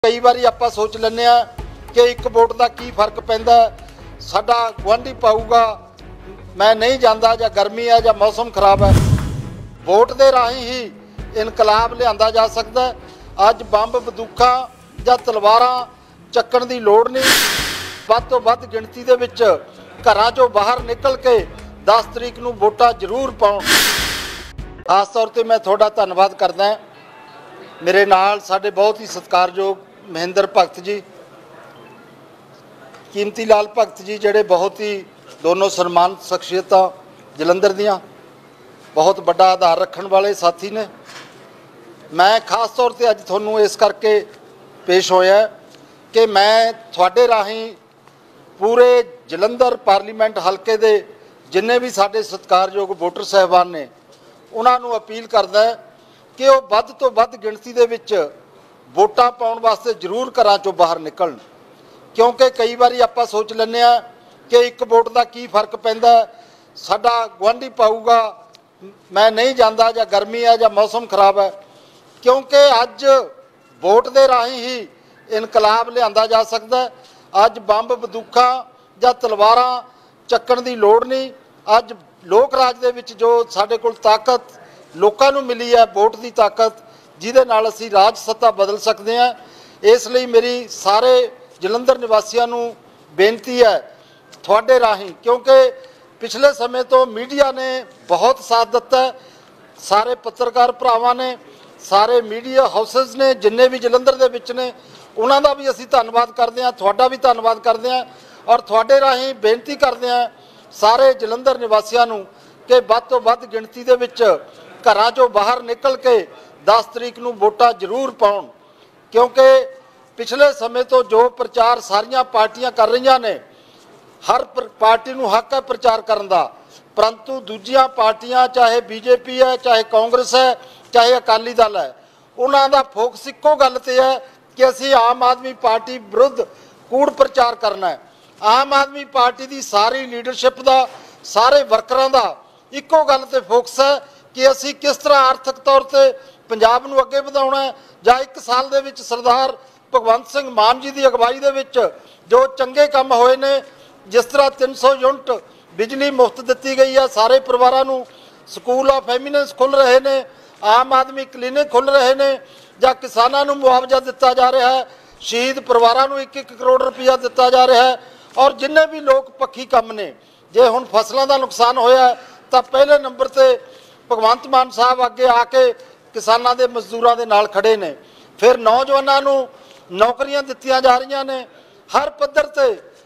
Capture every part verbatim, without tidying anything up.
कई बारी आप सोच लें कि एक वोट का की फर्क पैंदा, साडा गुआढ़ी पाऊगा, मैं नहीं जाता, या गर्मी है या मौसम खराब है। वोट के राही ही इनकलाब लिया जा सकता है। अज बंब बंदूकां या तलवारां चक्कण की लोड़ नहीं, वध तो वध गिणती दे विच घरां चों बाहर निकल के दस तरीक नूं वोटां जरूर पाउण। खास तौर पर मैं तुहाडा धन्नवाद करदा। मेरे नाल साडे बहुत ही सत्कारयोग महेंद्र भगत जी, कीमती लाल भगत जी, जोड़े बहुत ही दोनों सन्मान शख्सियत जलंधर दियां बहुत बड़ा आधार रखने वाले साथी ने। मैं खास तौर पर अज तुहानूं इस करके पेश होया कि मैं तुहाडे राही पूरे जलंधर पार्लीमेंट हल्के दे जिन्ने भी साडे सत्कारयोग वोटर साहबान ने उन्हां नूं अपील करदा कि वह वध तो वध गिणती दे विच वोटां पाउण वास्ते जरूर घरां चों बाहर निकलण, क्योंकि कई बारी आप सोच लें कि एक वोट का की फर्क पैंदा, साडा गुआढ़ी पाऊगा, मैं नहीं जाता, या गर्मी है या मौसम खराब है। क्योंकि अज वोट के राही ही इनकलाब लिया जा सकता है। अज बंब बंदूकां या तलवारां चक्कण की लोड़ नहीं। अज लोक राज दे विच जो साडे कोल ताकत लोकां नूं मिली है, वोट की ताकत, जिहदे नाल असीं राज सत्ता बदल सकते हैं। इसलिए मेरी सारे जलंधर निवासियों नूं बेनती है तुहाडे राही, क्योंकि पिछले समय तो मीडिया ने बहुत साथ दिता है, सारे पत्रकार भरावां ने, सारे मीडिया हाउसिस ने, जिन्ने भी जलंधर दे विच ने, उन्हां दा भी असीं धन्नवाद करदे हां, तुहाडा भी धन्नवाद करदे हां। और तुहाडे राही बेनती करदे हां सारे जलंधर निवासियों नूं कि वध तो वध गिणती दे विच घरां चों बाहर निकल के दस तरीक नूं वोटां जरूर पाउण। क्योंकि पिछले समय तो जो प्रचार सारियां पार्टियां कर रही ने, हर पार्टी नूं हक है प्रचार करन दा, परंतु दूजियां पार्टियां चाहे बीजेपी है, चाहे कांग्रेस है, चाहे अकाली दल है, उन्हां दा फोकस इक्को गल ते है कि असीं आम आदमी पार्टी विरुद्ध कूड़ प्रचार करना है। आम आदमी पार्टी की सारी लीडरशिप का, सारे वर्करां का इक्को गल ते फोकस है कि असीं किस तरह आर्थिक तौर पर पंजाब नूं अगे वधाउणा है, जां एक साल दे विच सरदार भगवंत सिंह मान जी की अगवाई दे विच जो चंगे काम होए ने, जिस तरह तीन सौ यूनिट बिजली मुफ्त दी गई है, सारे परिवारों नूं स्कूल ऑफ एमिनेंस खुल रहे ने, आम आदमी क्लीनिक खुल रहे ने, जां किसानां नूं मुआवजा दिता जा रहा है, शहीद परिवारों नूं एक एक करोड़ रुपया दिता जा रहा है। और जिन्ने भी लोग पक्की काम ने, जे हुण फसलों का नुकसान होया तो पहले नंबर पर भगवंत मान साहब अगे आके किसानों के मजदूरों के नाल खड़े ने। फिर नौजवानों नूं नौकरियां दित्तियां जा रही ने। हर पद्धर ते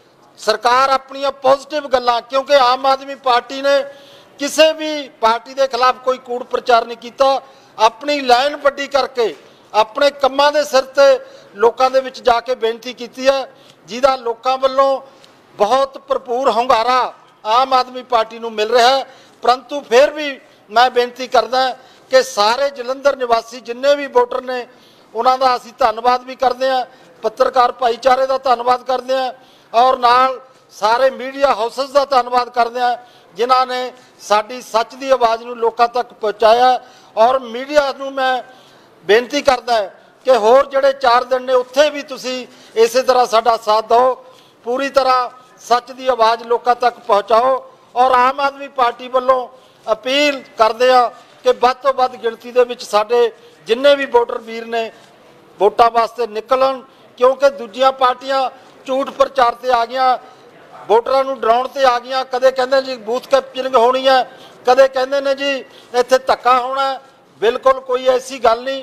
सरकार अपनी पॉजिटिव गल्लां, क्योंकि आम आदमी पार्टी ने किसी भी पार्टी के खिलाफ कोई कूड़ प्रचार नहीं किया, अपनी लाइन वड्डी करके अपने कम्मां दे सिर ते लोकां दे विच जाके बेनती की है, जिहदा लोकां वल्लों बहुत भरपूर हुंगारा आम आदमी पार्टी नूं मिल रहा है। परंतु फिर भी मैं बेनती करदा कि सारे जलंधर निवासी जिन्ने भी वोटर ने उन्हां दा असीं धन्नवाद भी करते हैं, पत्रकार भाईचारे का धन्नवाद करते हैं, और नाल सारे मीडिया हाउसिस का धन्नवाद करते हैं जिन्हां ने साडी सच की आवाज़ नूं लोकां तक पहुँचाया। और मीडिया नूं मैं बेनती करदा कि होर जिहड़े चार दिन ने उत्थे भी तुसीं इस तरह साडा साथ दो, पूरी तरह सच की आवाज़ लोकां तक पहुँचाओ। और आम आदमी पार्टी वालों अपील करते हैं कि वध तो वध गिणती दे विच साडे जिन्ने भी वोटर वीर ने वोटां वास्ते निकलन, क्योंकि दूजियां पार्टियां झूठ प्रचार से आ गई, वोटरां नूं डराउण ते आ गई। कदे कहंदे जी बूथ कैप्चरिंग होनी है, कदे कहंदे ने जी इत्थे धक्का होना है। बिल्कुल कोई ऐसी गल नहीं।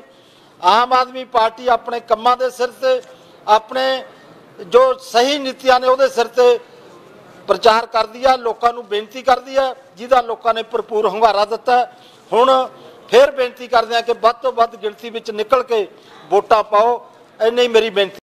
आम आदमी पार्टी अपने कम्मां दे सिर ते, अपने जो सही नीतियां ने उहदे सिर ते प्रचार करदी है, लोकां नूं बेनती करदी है, जिहदा लोकां ने भरपूर हुंगारा दिता है। हुण फिर बेनती करदे हां कि वध तो वध गिणती विच निकल के वोटां पाओ। इन्नी मेरी बेनती।